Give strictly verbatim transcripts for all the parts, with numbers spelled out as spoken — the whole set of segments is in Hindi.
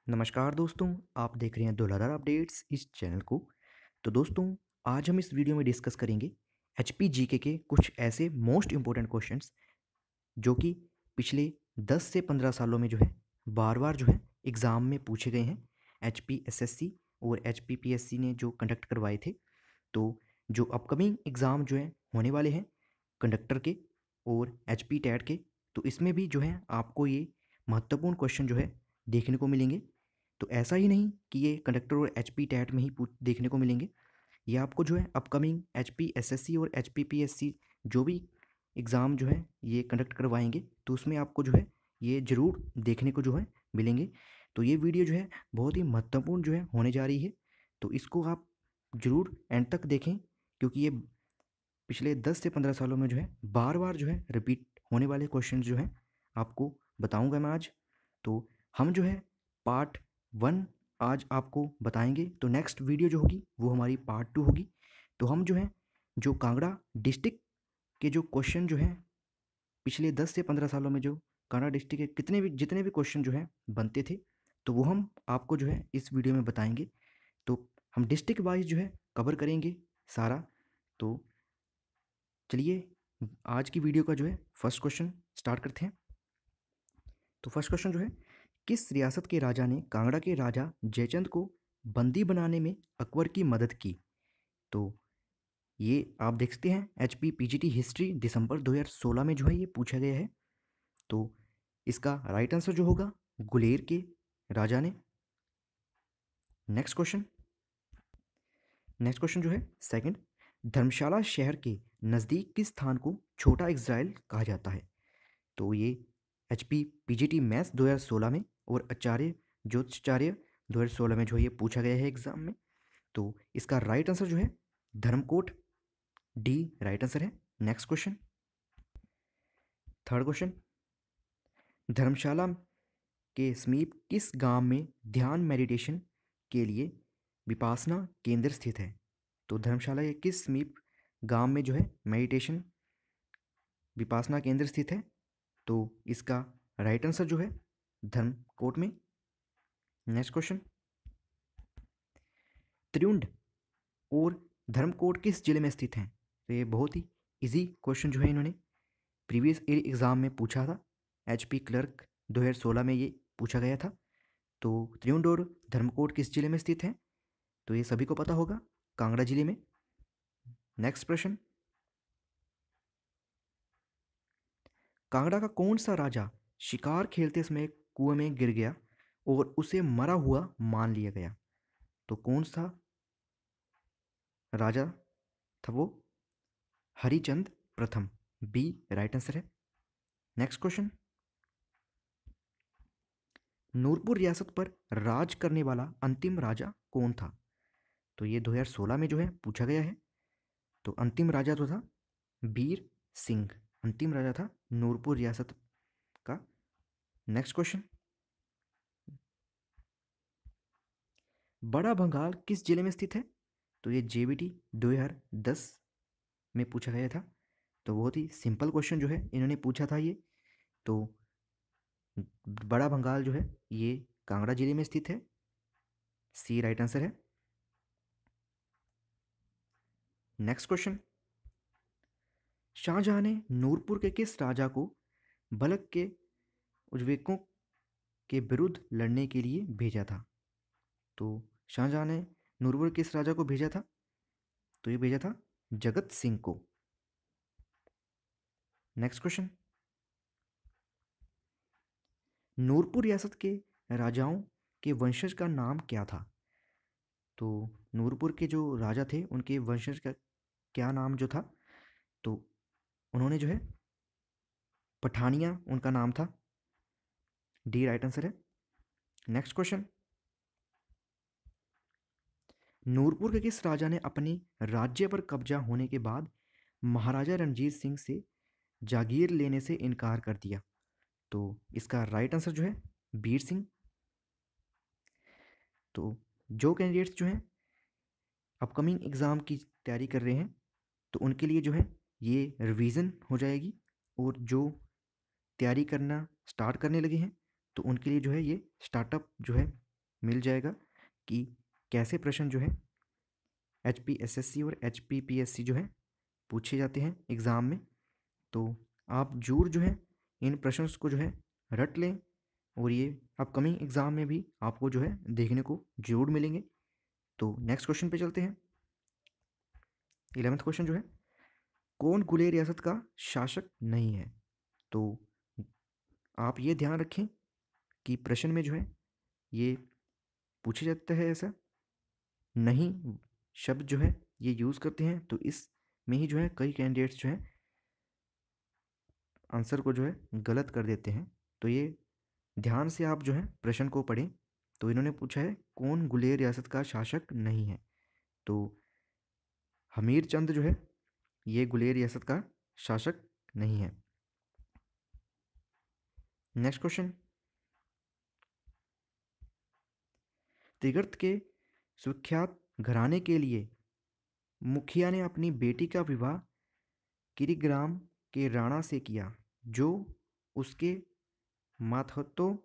नमस्कार दोस्तों, आप देख रहे हैं दुलारा अपडेट्स इस चैनल को। तो दोस्तों, आज हम इस वीडियो में डिस्कस करेंगे एचपी जीके के कुछ ऐसे मोस्ट इम्पोर्टेंट क्वेश्चंस जो कि पिछले दस से पंद्रह सालों में जो है बार बार जो है एग्ज़ाम में पूछे गए हैं। एचपी एसएससी और एचपी पीएससी ने जो कंडक्ट करवाए थे, तो जो अपकमिंग एग्ज़ाम जो है होने वाले हैं कंडक्टर के और एचपी टैट के, तो इसमें भी जो है आपको ये महत्वपूर्ण क्वेश्चन जो है देखने को मिलेंगे। तो ऐसा ही नहीं कि ये कंडक्टर और एचपी टैट में ही पूछ देखने को मिलेंगे, ये आपको जो है अपकमिंग एचपी एसएससी और एचपी पीएससी जो भी एग्ज़ाम जो है ये कंडक्ट करवाएंगे, तो उसमें आपको जो है ये ज़रूर देखने को जो है मिलेंगे। तो ये वीडियो जो है बहुत ही महत्वपूर्ण जो है होने जा रही है, तो इसको आप ज़रूर एंड तक देखें, क्योंकि ये पिछले दस से पंद्रह सालों में जो है बार बार जो है रिपीट होने वाले क्वेश्चन जो हैं आपको बताऊंगा मैं आज। तो हम जो है पार्ट वन आज आपको बताएंगे, तो नेक्स्ट वीडियो जो होगी वो हमारी पार्ट टू होगी। तो हम जो है जो कांगड़ा डिस्ट्रिक्ट के जो क्वेश्चन जो हैं पिछले दस से पंद्रह सालों में जो कांगड़ा डिस्ट्रिक्ट के कितने भी जितने भी क्वेश्चन जो हैं बनते थे, तो वो हम आपको जो है इस वीडियो में बताएंगे। तो हम डिस्ट्रिक्ट वाइज जो है कवर करेंगे सारा। तो चलिए आज की वीडियो का जो है फर्स्ट क्वेश्चन स्टार्ट करते हैं। तो फर्स्ट क्वेश्चन जो है, किस रियासत के राजा ने कांगड़ा के राजा जयचंद को बंदी बनाने में अकबर की मदद की? तो ये आप देखते हैं H P P G T history दिसंबर दो हज़ार सोलह में जो है ये पूछा गया है। तो इसका राइट आंसर जो होगा गुलेर के राजा ने। नेक्स्ट क्वेश्चन नेक्स्ट क्वेश्चन जो है सेकंड, धर्मशाला शहर के नज़दीक किस स्थान को छोटा इज़राइल कहा जाता है? तो ये H P P G T maths दो हज़ार सोलह में और आचार्य ज्योतिषाचार्य दो हज़ार सोलह में जो है ये पूछा गया है एग्जाम में। तो इसका राइट आंसर जो है धर्मकोट, डी राइट आंसर है। Next question third question, Dharamshala के समीप किस गांव में ध्यान मेडिटेशन के लिए विपासना केंद्र स्थित है? तो धर्मशाला के किस समीप गांव में जो है मेडिटेशन विपासना केंद्र स्थित है? तो इसका राइट आंसर जो है धर्मकोट में। नेक्स्ट क्वेश्चन, त्रियुंड और धर्मकोट किस जिले में स्थित हैं? तो ये बहुत ही इजी क्वेश्चन जो है इन्होंने प्रीवियस ईयर एग्जाम में पूछा था। एचपी क्लर्क दो हज़ार सोलह में ये पूछा गया था। तो त्रियुंड और धर्मकोट किस जिले में स्थित हैं? तो ये सभी को पता होगा, कांगड़ा जिले में। नेक्स्ट प्रश्न, कांगड़ा का कौन सा राजा शिकार खेलते समय कुएं में गिर गया और उसे मरा हुआ मान लिया गया? तो कौन सा राजा था वो? हरिचंद प्रथम, बी राइट आंसर है। नेक्स्ट क्वेश्चन, नूरपुर रियासत पर राज करने वाला अंतिम राजा कौन था? तो ये दो हज़ार सोलह में जो है पूछा गया है। तो अंतिम राजा जो था बीर सिंह, अंतिम राजा था नूरपुर रियासत का। नेक्स्ट क्वेश्चन, बड़ा बंगाल किस जिले में स्थित है? तो ये जे बी टी दो हज़ार दस में पूछा गया था। तो बहुत ही सिंपल क्वेश्चन जो है इन्होंने पूछा था ये। तो बड़ा बंगाल जो है ये कांगड़ा जिले में स्थित है, सी राइट आंसर है। नेक्स्ट क्वेश्चन, शाहजहां ने नूरपुर के किस राजा को बलक के उज्बेकों के विरुद्ध लड़ने के लिए भेजा था? तो शाहजहां ने नूरपुर के किस राजा को भेजा था? तो ये भेजा था जगत सिंह को। नेक्स्ट क्वेश्चन, नूरपुर रियासत के राजाओं के वंशज का नाम क्या था? तो नूरपुर के जो राजा थे उनके वंशज का क्या नाम जो था? तो उन्होंने जो है पठानिया उनका नाम था, डी राइट आंसर है। नेक्स्ट क्वेश्चन, नूरपुर के किस राजा ने अपनी राज्य पर कब्जा होने के बाद महाराजा रणजीत सिंह से जागीर लेने से इनकार कर दिया? तो इसका राइट आंसर जो है बीर सिंह। तो जो कैंडिडेट्स जो हैं अपकमिंग एग्ज़ाम की तैयारी कर रहे हैं, तो उनके लिए जो है ये रिवीजन हो जाएगी, और जो तैयारी करना स्टार्ट करने लगे हैं तो उनके लिए जो है ये स्टार्टअप जो है मिल जाएगा कि कैसे प्रश्न जो है H P S S C और H P P S C जो है पूछे जाते हैं एग्ज़ाम में। तो आप जरूर जो है इन प्रश्नों को जो है रट लें और ये अपकमिंग एग्ज़ाम में भी आपको जो है देखने को जरूर मिलेंगे। तो नेक्स्ट क्वेश्चन पे चलते हैं। इलेवेंथ क्वेश्चन जो है, कौन गुले रियासत का शासक नहीं है? तो आप ये ध्यान रखें कि प्रश्न में जो है ये पूछा जाता है ऐसा नहीं शब्द जो है ये यूज़ करते हैं, तो इसमें ही जो है कई कैंडिडेट्स जो है आंसर को जो है गलत कर देते हैं। तो ये ध्यान से आप जो है प्रश्न को पढ़ें। तो इन्होंने पूछा है कौन गुलेर रियासत का शासक नहीं है? तो हमीर चंद जो है ये गुलेर रियासत का शासक नहीं है। नेक्स्ट क्वेश्चन, त्रिगर्त के सुख्यात घराने के लिए मुखिया ने अपनी बेटी का विवाह किरीग्राम के राणा से किया जो उसके मातहतों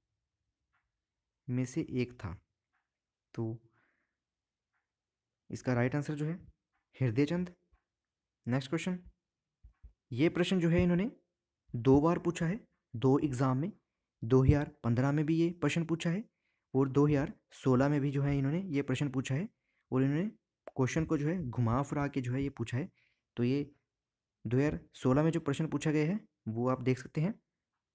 में से एक था। तो इसका राइट आंसर जो है हृदय चंद। नेक्स्ट क्वेश्चन, ये प्रश्न जो है इन्होंने दो बार पूछा है दो एग्ज़ाम में। दो हज़ार पंद्रह में भी ये प्रश्न पूछा है और दो हज़ार सोलह में भी जो है इन्होंने ये प्रश्न पूछा है और इन्होंने क्वेश्चन को जो है घुमा फिरा के जो है ये पूछा है। तो ये दो हज़ार सोलह में जो प्रश्न पूछा गया है वो आप देख सकते हैं।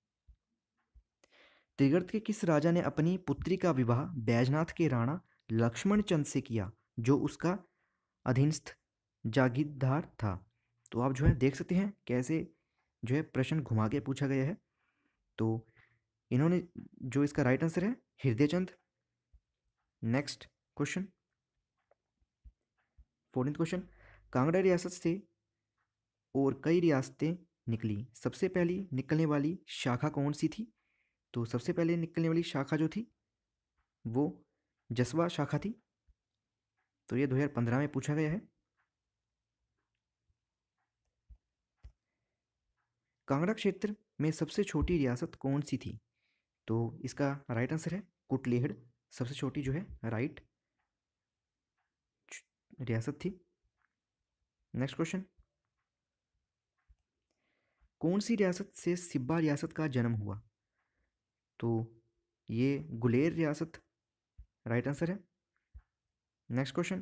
त्रिगर्त के किस राजा ने अपनी पुत्री का विवाह बैजनाथ के राणा लक्ष्मण चंद से किया जो उसका अधीनस्थ जागीरदार था? तो आप जो है देख सकते हैं कैसे जो है प्रश्न घुमा के पूछा गया है। तो इन्होंने जो इसका राइट आंसर है Hriday Chand. Next question, fourteenth question, Kangra रियासत से और कई रियासतें निकली, सबसे पहली निकलने वाली शाखा कौन सी थी? तो सबसे पहले निकलने वाली शाखा जो थी वो जसवा शाखा थी। तो ये दो हज़ार पंद्रह में पूछा गया है। कांगड़ा क्षेत्र में सबसे छोटी रियासत कौन सी थी? तो इसका राइट आंसर है कुटलेहड़, सबसे छोटी जो है राइट रियासत थी। नेक्स्ट क्वेश्चन, कौन सी रियासत से सिब्बा रियासत का जन्म हुआ? तो ये गुलेर रियासत राइट आंसर है। नेक्स्ट क्वेश्चन,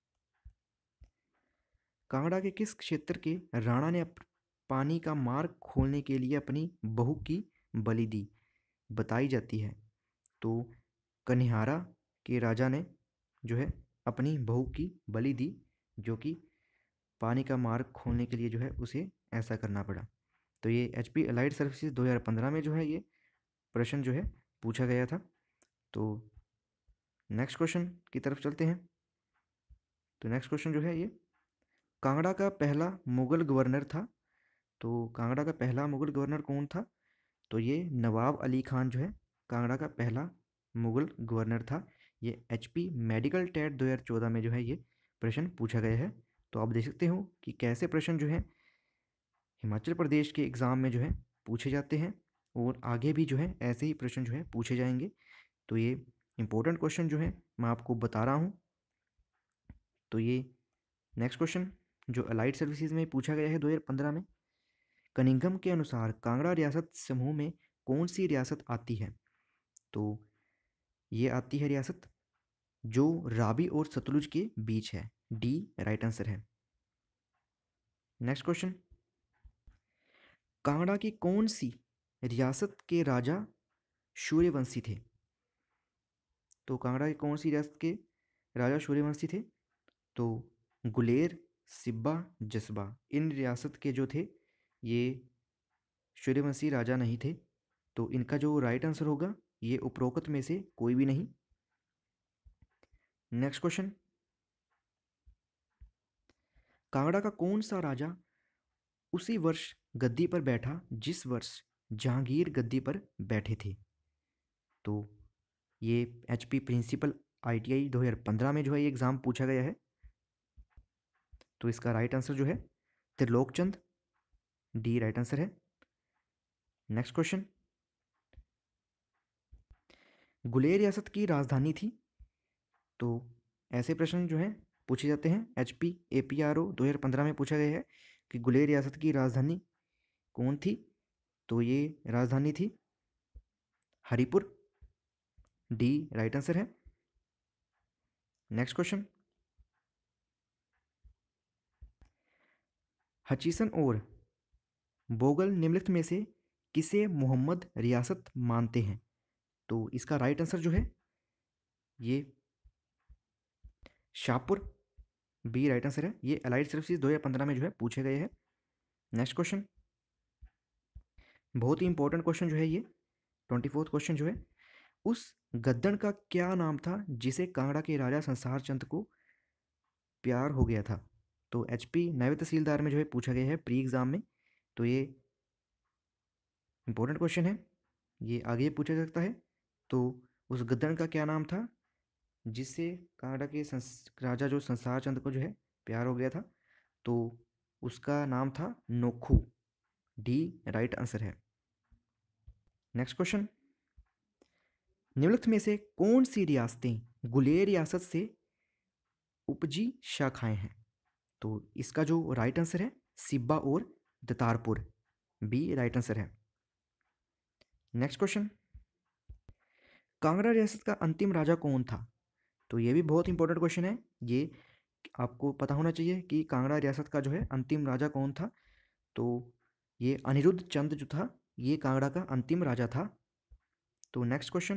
कांगड़ा के किस क्षेत्र के राणा ने पानी का मार्ग खोलने के लिए अपनी बहू की बलि दी बताई जाती है? तो कन्हारा के राजा ने जो है अपनी बहू की बलि दी जो कि पानी का मार्ग खोलने के लिए जो है उसे ऐसा करना पड़ा। तो ये एच पी अलाइड सर्विसेज दो हज़ार पंद्रह में जो है ये प्रश्न जो है पूछा गया था। तो नेक्स्ट क्वेश्चन की तरफ चलते हैं। तो नेक्स्ट क्वेश्चन जो है ये कांगड़ा का पहला मुगल गवर्नर था। तो कांगड़ा का पहला मुगल गवर्नर कौन था? तो ये नवाब अली खान जो है कांगड़ा का पहला मुगल गवर्नर था। ये एच पी मेडिकल टेट दो हज़ार चौदह में जो है ये प्रश्न पूछा गया है। तो आप देख सकते हो कि कैसे प्रश्न जो है हिमाचल प्रदेश के एग्ज़ाम में जो है पूछे जाते हैं और आगे भी जो है ऐसे ही प्रश्न जो है पूछे जाएंगे। तो ये इम्पोर्टेंट क्वेश्चन जो है मैं आपको बता रहा हूँ। तो ये नेक्स्ट क्वेश्चन जो अलाइड सर्विसेज में पूछा गया है दो हज़ार पंद्रह में, कनिंघम के अनुसार कांगड़ा रियासत समूह में कौन सी रियासत आती है? तो ये आती है रियासत जो रावी और सतलुज के बीच है। डी राइट आंसर है। नेक्स्ट क्वेश्चन, कांगड़ा की कौन सी रियासत के राजा सूर्यवंशी थे? तो कांगड़ा की कौन सी रियासत के राजा सूर्यवंशी थे? तो गुलेर, सिब्बा, जसबा, इन रियासत के जो थे ये सूर्यवंशी राजा नहीं थे। तो इनका जो राइट आंसर होगा ये उपरोक्त में से कोई भी नहीं। नेक्स्ट क्वेश्चन, कांगड़ा का कौन सा राजा उसी वर्ष गद्दी पर बैठा जिस वर्ष जहांगीर गद्दी पर बैठे थे? तो ये H P principal I T I दो हज़ार पंद्रह में जो है ये एग्ज़ाम पूछा गया है। तो इसका राइट आंसर जो है Trilok Chand. D right answer है। नेक्स्ट क्वेश्चन, गुलेर रियासत की राजधानी थी? तो ऐसे प्रश्न जो हैं पूछे जाते हैं। H P A P R O दो हज़ार पंद्रह में पूछा गया है कि गुलेर रियासत की राजधानी कौन थी? तो ये राजधानी थी हरिपुर। डी राइट आंसर है। नेक्स्ट क्वेश्चन, हचीसन और बोगल निम्नलिखित में से किसे मोहम्मद रियासत मानते हैं? तो इसका राइट आंसर जो है ये शाहपुर, बी राइट आंसर है। ये अलाइड सर्विसेज दो हज़ार पंद्रह में जो है पूछे गए हैं। नेक्स्ट क्वेश्चन, बहुत ही इंपॉर्टेंट क्वेश्चन जो है ये, ट्वेंटी फोर्थ क्वेश्चन जो है, उस गद्दड़ का क्या नाम था जिसे कांगड़ा के राजा संसार चंद को प्यार हो गया था? तो एच पी नायब तहसीलदार में जो है पूछा गया है प्री एग्जाम में। तो ये इंपॉर्टेंट क्वेश्चन है, ये आगे पूछा जा सकता है। तो उस गद्दड़ का क्या नाम था जिससे कांगड़ा के संस, राजा जो संसार चंद को जो है प्यार हो गया था? तो उसका नाम था नोखू। डी राइट आंसर है। नेक्स्ट क्वेश्चन, निम्नलिखित में से कौन सी रियासतें गुलेर रियासत से उपजी शाखाएं हैं? तो इसका जो राइट आंसर है सिब्बा और दतारपुर, बी राइट आंसर है। नेक्स्ट क्वेश्चन, कांगड़ा रियासत का अंतिम राजा कौन था? तो ये भी बहुत इंपॉर्टेंट क्वेश्चन है, ये आपको पता होना चाहिए कि कांगड़ा रियासत का जो है अंतिम राजा कौन था। तो ये अनिरुद्ध चंद जो था ये कांगड़ा का अंतिम राजा था। तो नेक्स्ट क्वेश्चन,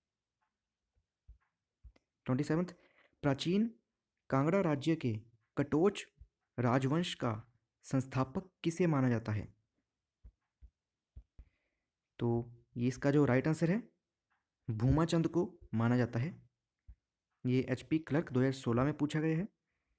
ट्वेंटी सेवंथ, प्राचीन कांगड़ा राज्य के कटोच राजवंश का संस्थापक किसे माना जाता है? तो ये इसका जो राइट आंसर है भूमाचंद को माना जाता है। ये एच पी क्लर्क दो हज़ार सोलह में पूछा गया है।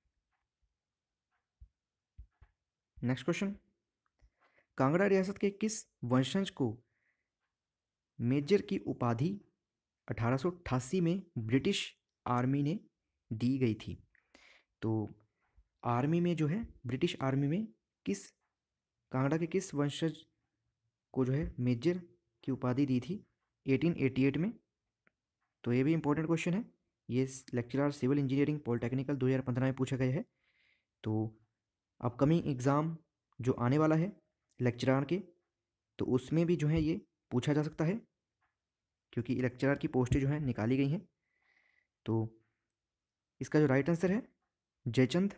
नेक्स्ट क्वेश्चन, कांगड़ा रियासत के किस वंशज को मेजर की उपाधि अठारह सौ अट्ठासी में ब्रिटिश आर्मी ने दी गई थी? तो आर्मी में जो है ब्रिटिश आर्मी में किस कांगड़ा के किस वंशज को जो है मेजर की उपाधि दी थी अठारह सौ अट्ठासी में? तो ये भी इंपॉर्टेंट क्वेश्चन है, ये लेक्चरर सिविल इंजीनियरिंग पॉलिटेक्निकल दो हज़ार पंद्रह में पूछा गया है। तो अपकमिंग एग्ज़ाम जो आने वाला है लेक्चरर के, तो उसमें भी जो है ये पूछा जा सकता है क्योंकि लेक्चरर की पोस्टें जो है निकाली गई हैं। तो इसका जो राइट आंसर है जयचंद।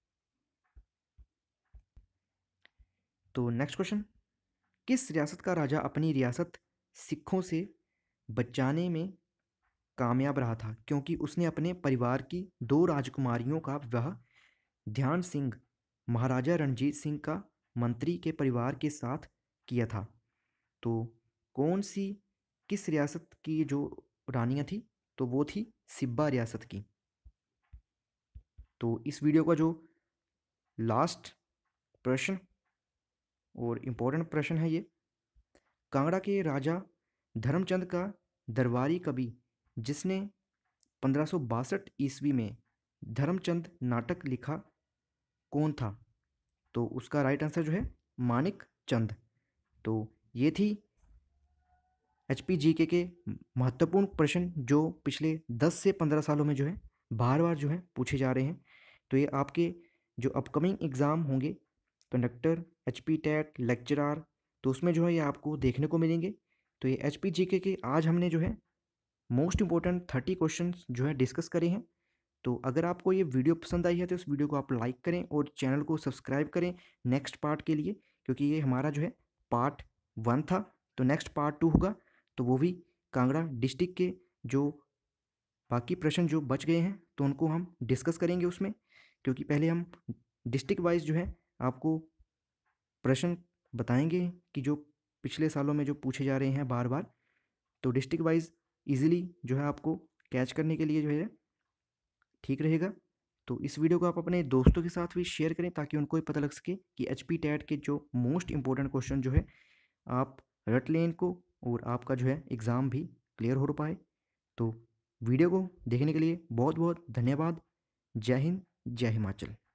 तो नेक्स्ट क्वेश्चन, किस रियासत का राजा अपनी रियासत सिखों से बचाने में कामयाब रहा था क्योंकि उसने अपने परिवार की दो राजकुमारियों का विवाह ध्यान सिंह महाराजा रणजीत सिंह का मंत्री के परिवार के साथ किया था? तो कौन सी किस रियासत की जो रानियां थी? तो वो थी सिब्बा रियासत की। तो इस वीडियो का जो लास्ट प्रश्न और इम्पोर्टेंट प्रश्न है ये, कांगड़ा के राजा धर्मचंद का दरबारी कवि जिसने पंद्रह सौ बासठ ईस्वी में धर्मचंद नाटक लिखा कौन था? तो उसका राइट आंसर जो है मानिक चंद। तो ये थी एच पी जी के के महत्वपूर्ण प्रश्न जो पिछले दस से पंद्रह सालों में जो है बार बार जो है पूछे जा रहे हैं। तो ये आपके जो अपकमिंग एग्ज़ाम होंगे conductor, H P TET, lecturer, तो उसमें जो है ये आपको देखने को मिलेंगे। तो ये एच पी जी के के आज हमने जो है मोस्ट इंपॉर्टेंट थर्टी क्वेश्चन जो है डिस्कस करे हैं। तो अगर आपको ये वीडियो पसंद आई है तो इस वीडियो को आप लाइक करें और चैनल को सब्सक्राइब करें नेक्स्ट पार्ट के लिए, क्योंकि ये हमारा जो है पार्ट वन था। तो नेक्स्ट पार्ट टू होगा, तो वो भी कांगड़ा डिस्ट्रिक्ट के जो बाकी प्रश्न जो बच गए हैं तो उनको हम डिस्कस करेंगे उसमें, क्योंकि पहले हम डिस्ट्रिक्ट वाइज जो है आपको प्रश्न बताएंगे कि जो पिछले सालों में जो पूछे जा रहे हैं बार बार, तो डिस्ट्रिक्ट वाइज ईजिली जो है आपको कैच करने के लिए जो है ठीक रहेगा। तो इस वीडियो को आप अपने दोस्तों के साथ भी शेयर करें ताकि उनको भी पता लग सके कि एच पी टैट के जो मोस्ट इंपॉर्टेंट क्वेश्चन जो है आप रट लें इनको और आपका जो है एग्ज़ाम भी क्लियर हो पाए। तो वीडियो को देखने के लिए बहुत बहुत धन्यवाद। जय हिंद, जय हिमाचल।